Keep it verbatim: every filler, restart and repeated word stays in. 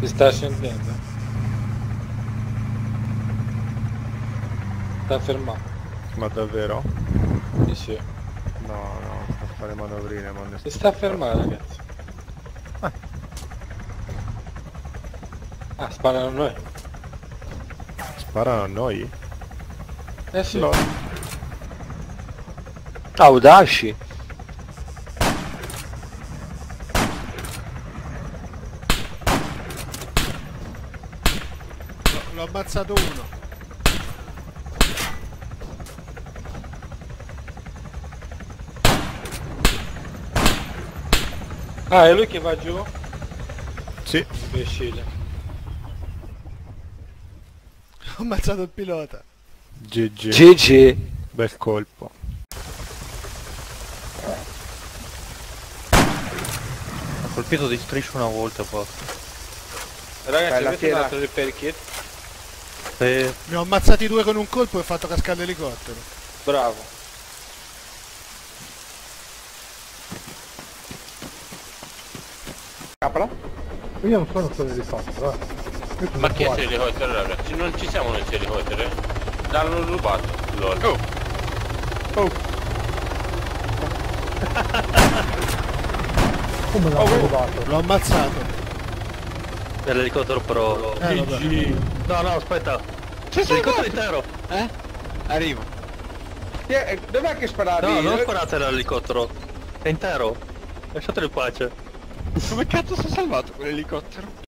Si sta scendendo. Sta fermando. Ma davvero? Sì, sì. No, no, sta a fare manovrine, ma ne Si sta fermando, ragazzi. Ah. Ah, sparano a noi. Sparano a noi? Eh sì. No. Audaci! L'ho ammazzato uno. Ah, è lui che va giù? Sì. Imbecille. Ho ammazzato il pilota. G G. G G! Bel colpo. Ha colpito di striscio una volta qua. Ragazzi, Bella avete un fiera. altro repair kit? E Ne ho ammazzati due con un colpo e ho fatto cascare l'elicottero. Bravo. Capra? Io non sono solo elicottero, eh. Io sono Ma che qua. c'è l'elicottero, ragazzi? Non ci siamo noi c'è l'elicottero, eh? L'hanno rubato, lol. Oh! Oh! Come l'hanno rubato? L'ho ammazzato. è l'elicottero però... Eh, vabbè. No, no, aspetta. C'è L'elicottero intero! Eh? Arrivo. Eh, Dov'è che sparavi? No, non Dove- sparate l'elicottero. È intero. Lasciatelo in pace. Come cazzo si è salvato quell'elicottero?